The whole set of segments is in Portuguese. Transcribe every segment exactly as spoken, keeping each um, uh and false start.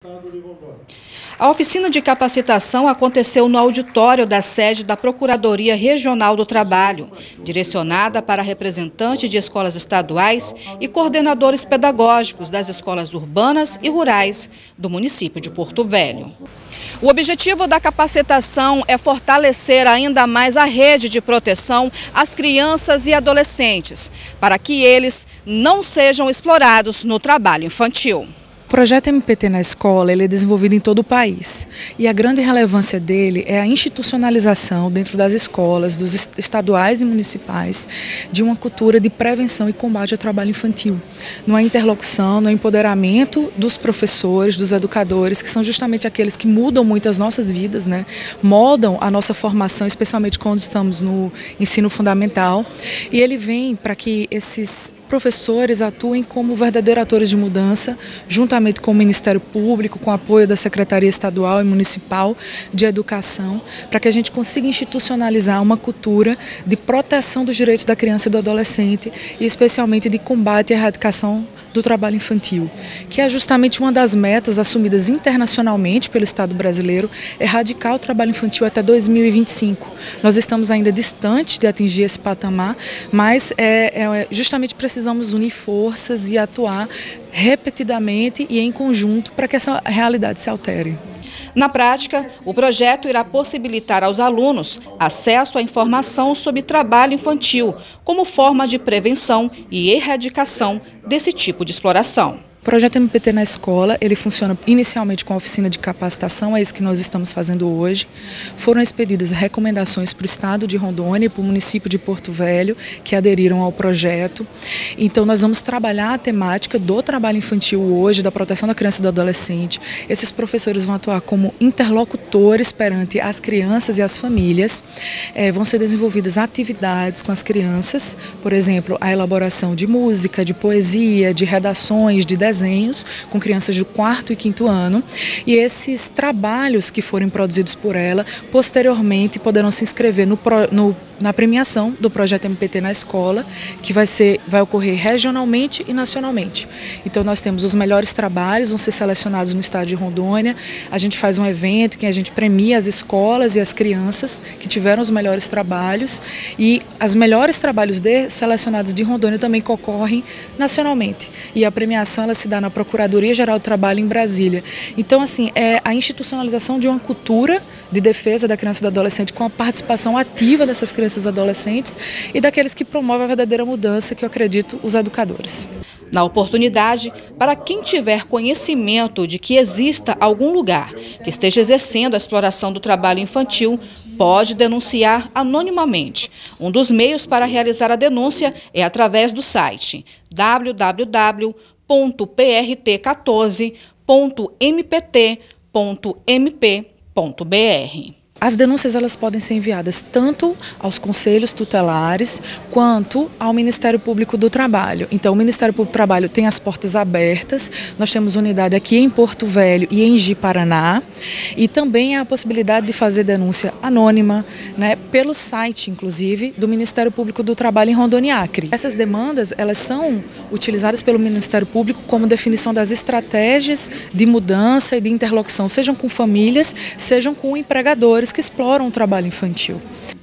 A oficina de capacitação aconteceu no auditório da sede da Procuradoria Regional do Trabalho, direcionada para representantes de escolas estaduais e coordenadores pedagógicos das escolas urbanas e rurais do município de Porto Velho. O objetivo da capacitação é fortalecer ainda mais a rede de proteção às crianças e adolescentes, para que eles não sejam explorados no trabalho infantil. O projeto M P T na escola ele é desenvolvido em todo o país e a grande relevância dele é a institucionalização dentro das escolas, dos estaduais e municipais, de uma cultura de prevenção e combate ao trabalho infantil, numa interlocução, no empoderamento dos professores, dos educadores, que são justamente aqueles que mudam muito as nossas vidas, né? Moldam a nossa formação, especialmente quando estamos no ensino fundamental, e ele vem para que esses professores atuem como verdadeiros atores de mudança, juntamente com o Ministério Público, com o apoio da Secretaria Estadual e Municipal de Educação, para que a gente consiga institucionalizar uma cultura de proteção dos direitos da criança e do adolescente e especialmente de combate e erradicação do trabalho infantil, que é justamente uma das metas assumidas internacionalmente pelo Estado brasileiro, erradicar o trabalho infantil até dois mil e vinte e cinco. Nós estamos ainda distante de atingir esse patamar, mas é, é, justamente precisamos unir forças e atuar repetidamente e em conjunto para que essa realidade se altere. Na prática, o projeto irá possibilitar aos alunos acesso à informação sobre trabalho infantil, como forma de prevenção e erradicação desse tipo de exploração. O projeto M P T na escola, ele funciona inicialmente com a oficina de capacitação, é isso que nós estamos fazendo hoje. Foram expedidas recomendações para o estado de Rondônia e para o município de Porto Velho, que aderiram ao projeto. Então nós vamos trabalhar a temática do trabalho infantil hoje, da proteção da criança e do adolescente. Esses professores vão atuar como interlocutores perante as crianças e as famílias. É, vão ser desenvolvidas atividades com as crianças, por exemplo, a elaboração de música, de poesia, de redações, de desenhos, desenhos com crianças do quarto e quinto ano, e esses trabalhos que forem produzidos por ela, posteriormente poderão se inscrever no, no, na premiação do projeto M P T na escola, que vai, ser, vai ocorrer regionalmente e nacionalmente. Então nós temos os melhores trabalhos, vão ser selecionados no estado de Rondônia, a gente faz um evento que a gente premia as escolas e as crianças que tiveram os melhores trabalhos, e os melhores trabalhos de, selecionados de Rondônia também concorrem nacionalmente, e a premiação ela se dá na Procuradoria Geral do Trabalho em Brasília. Então, assim, é a institucionalização de uma cultura de defesa da criança e do adolescente com a participação ativa dessas crianças e adolescentes e daqueles que promovem a verdadeira mudança, que eu acredito, os educadores. Na oportunidade, para quem tiver conhecimento de que exista algum lugar que esteja exercendo a exploração do trabalho infantil, pode denunciar anonimamente. Um dos meios para realizar a denúncia é através do site w w w ponto p r t quatorze ponto m p t ponto m p ponto b r. As denúncias elas podem ser enviadas tanto aos conselhos tutelares quanto ao Ministério Público do Trabalho. Então o Ministério Público do Trabalho tem as portas abertas, nós temos unidade aqui em Porto Velho e em Ji-Paraná, e também há a possibilidade de fazer denúncia anônima, né, pelo site, inclusive, do Ministério Público do Trabalho em Rondônia e Acre. Essas demandas elas são utilizadas pelo Ministério Público como definição das estratégias de mudança e de interlocução, sejam com famílias, sejam com empregadores que exploram o trabalho infantil.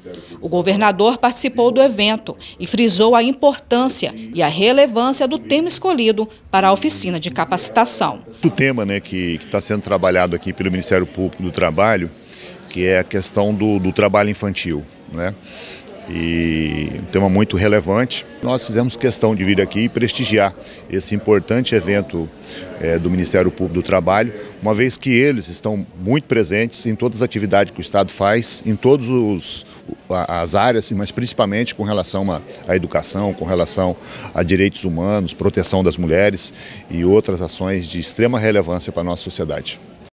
O governador participou do evento e frisou a importância e a relevância do tema escolhido para a oficina de capacitação. O tema, né, que está sendo trabalhado aqui pelo Ministério Público do Trabalho, que é a questão do, do trabalho infantil, né? E um tema muito relevante. Nós fizemos questão de vir aqui e prestigiar esse importante evento é, do Ministério Público do Trabalho, uma vez que eles estão muito presentes em todas as atividades que o Estado faz, em todas as áreas, mas principalmente com relação à, à educação, com relação a direitos humanos, proteção das mulheres e outras ações de extrema relevância para a nossa sociedade.